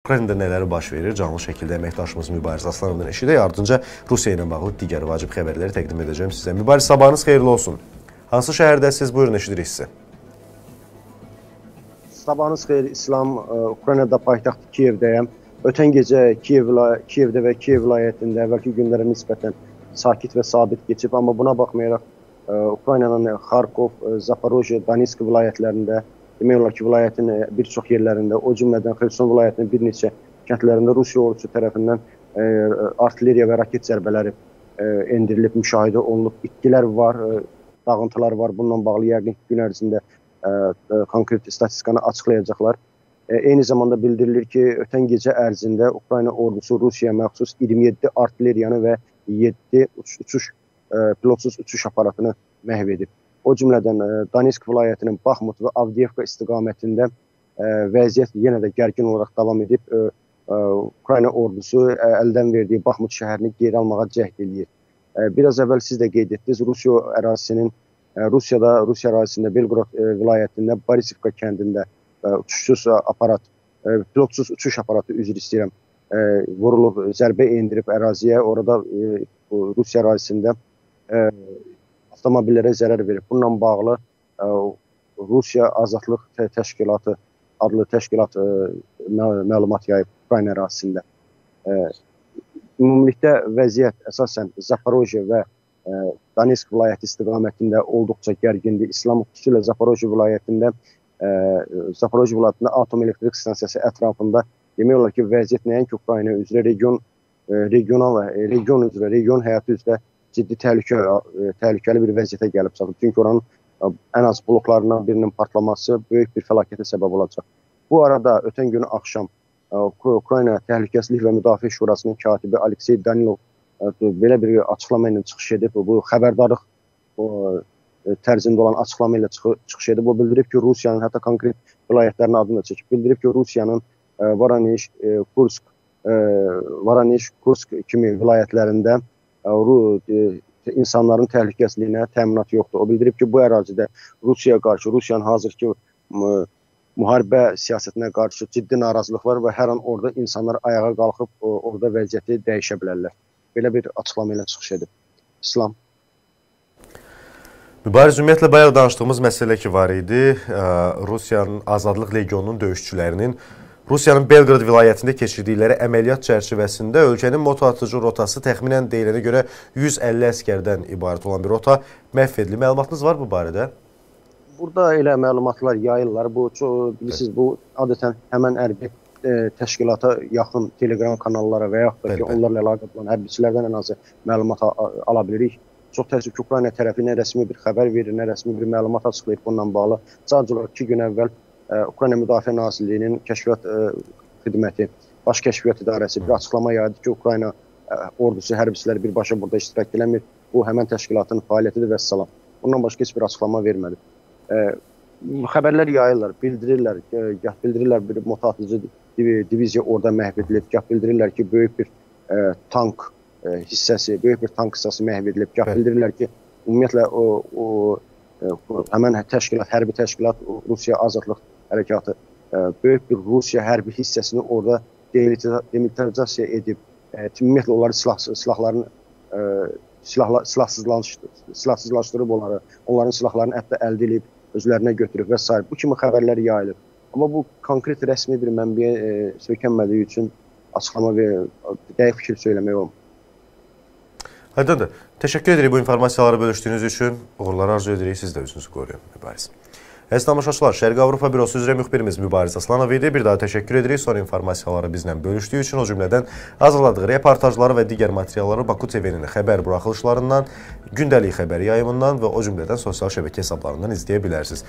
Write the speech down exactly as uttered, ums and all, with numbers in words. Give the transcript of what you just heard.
Ukraynada nələri baş verir? Canlı şəkildə əməkdaşımız Mübariz Aslanovdan eşidək. Ardınca Rusiya ilə bağlı digər vacib xəbərləri təqdim edəcəm sizə. Mübariz, sabahınız xeyirli olsun. Hansı şəhərdəsiz? Buyurun, eşidirik sizi. Sabahınız xeyir, İslam. Ukraynada paytaxtı Kiyevdəyəm. Ötən gecə Kiyev, Kiyevdə və Kiyev vilayətində əvvəlki günlərə nisbətən sakit və sabit keçib. Amma buna baxmayaraq Ukraynanın Xarkov, Zaporojye, Donetsk vilayətlərində, demək olar ki, vilayətin bir çox yerlərində, o cümlədən Xerson vilayətinin bir neçə kəndlərində Rusiya ordusu tərəfindən artilleriya və raket zərbələri endirilib, müşahidə olunub. İtkilər var, dağıntılar var. Bununla bağlı yəqin gün ərzində konkret statistikanı açıqlayacaqlar. Eyni zamanda bildirilir ki, ötən gecə ərzində Ukrayna ordusu Rusiyaya məxsus iyirmi yeddi artilleriyanı və yeddi uçuş, pilotsuz uçuş aparatını məhv edib. O cümlədən Donetsk vilayətinin Baxmut və Avdiyevka istiqamətində vəziyyət yenə də gərgin olaraq davam edib. Ukrayna ordusu əldən verdiyi Baxmut şəhərini geri almağa cəhd edir. Biraz əvvəl siz də qeyd etdiniz, Rusiya ərazisinin, Rusiyada, Rusiya ərazisində Belqorod vilayətində Borisivka kəndində uçuşsuz aparat, pilotsuz uçuş aparatı, üzr istəyirəm, vurulub, zərbə endirib əraziyə. Orada Rusiya ərazisində avtomobillərə zərər verib. Bununla bağlı Rusiya Azadlıq Təşkilatı adlı təşkilat məlumat yayıb Ukrayna ərazisində. Ümumilikdə vəziyyət əsasən Zaporojye və Donetsk vilayəti istiqamətində olduqca gərgindir. İslam xüsusilə Zaporojye vilayətində Zaporojye vilayətində atom elektrik stansiyası ətrafında demək olar ki, vəziyyət nəinki Ukrayna üzrə, region, regional, region üzrə, region həyatı üzrə ciddi təhlükə, təhlükəli bir vəziyyətə gəlib çıxıb. Çünki oranın ən az bloklarından birinin partlaması böyük bir fəlakətə səbəb olacaq. Bu arada ötən günü axşam Ukrayna Təhlükəsizlik və Müdafiə Şurasının katibi Aleksey Danilov belə bir açıqlama ilə çıxış edib. Bu xəbərdarlıq tərzində olan açıqlama ilə çıxış edib. O bildirib ki, Rusiyanın, hətta konkret vilayətlərin adını da çəkib, bildirib ki, Rusiyanın Voronezh, Kursk, Voronezh, Kursk kimi vilayətlərində insanların təhlükəsizliyinə təminat yoxdur. O bildirib ki, bu ərazidə Rusiyaya qarşı, Rusiyanın hazırki müharibə siyasətinə qarşı ciddi narazılıq var və hər an orada insanlar ayağa qalxıb orada vəziyyəti dəyişə bilərlər. Belə bir açıqlama ilə çıxış edib. İslam. Mübariz, ümumiyyətlə bayaq danışdığımız məsələ ki var idi, Rusiyanın Azadlıq Legionunun döyüşçülərinin Rusiyanın Belqorod vilayətində keçirdikləri əməliyyat çərçivəsində ölkənin moto atıcı rotası təxminən deyilənə görə yüz əlli əskərdən ibarət olan bir rota məhv edilib. Məlumatınız var bu barədə? Burada elə məlumatlar yayırlar. Bu, bilirsiniz, bu adətən həmən hərbi təşkilata yaxın telegram kanallara və yaxud da ki, onlarla əlaqə olan hərbiçilərdən ən azı məlumat ala bilirik. Çox təəssüf ki, Ukrayna tərəfi nə rəsmi bir xəbər verir, nə rəsmi bir məlumat açıqlayıb bununla bağlı. Sadəcə olaraq iki gün əvvəl Ukrayna Müdafiə Nazirliyinin kəşfiyyat xidməti, baş kəşfiyyat idarəsi bir açıqlama yaydı ki, Ukrayna ordusu, hərbiçiləri birbaşa burada iştirak eləmir. Bu, həmən təşkilatın fəaliyyətidir və salam. Bundan başqa heç bir açıqlama vermədi. Xəbərlər yayırlar, bildirirlər, gah bildirirlər bir moto atıcı diviziya orada məhv edilib, gah bildirirlər ki, böyük bir tank hissəsi, böyük bir tank hissəsi məhv edilib. Gah bildirirlər ki, ümumiyyətlə həmən təşkilat, hərbi təşkilat, Rusiya Azadlıq Hərəkatı böyük bir Rusiya hərbi hissəsini orada demilitarizasiya edib, ümumiyyətlə onları silahların silahsızlaşdırıb onları, onların silahlarını hətta əldə edib, özlərinə götürüb və s. Bu kimi xəbərlər yayılıb. Amma bu konkret rəsmi bir mənbəyə söykənmədiyi üçün açıqlama və dəqiq fikir söyləmək olmur. Aydındır. Təşəkkür edirik bu informasiyaları bölüşdüyünüz üçün. Uğurlar arzu edirik. Siz də özünüzü qoruyun. Mübariz. Əziz tamaşaçılar, Şərqi Avropa Bürosu üzrə müxbirimiz Mübariz Aslanov idi. Bir daha təşəkkür edirik. Son informasiyaları bizlə bölüşdüyü üçün, o cümlədən hazırladığı reportajları və digər materialları Baku T V-nin xəbər buraxılışlarından, gündəlik xəbər yayımından və o cümlədən sosial şəbəkə hesablarından izləyə bilərsiniz.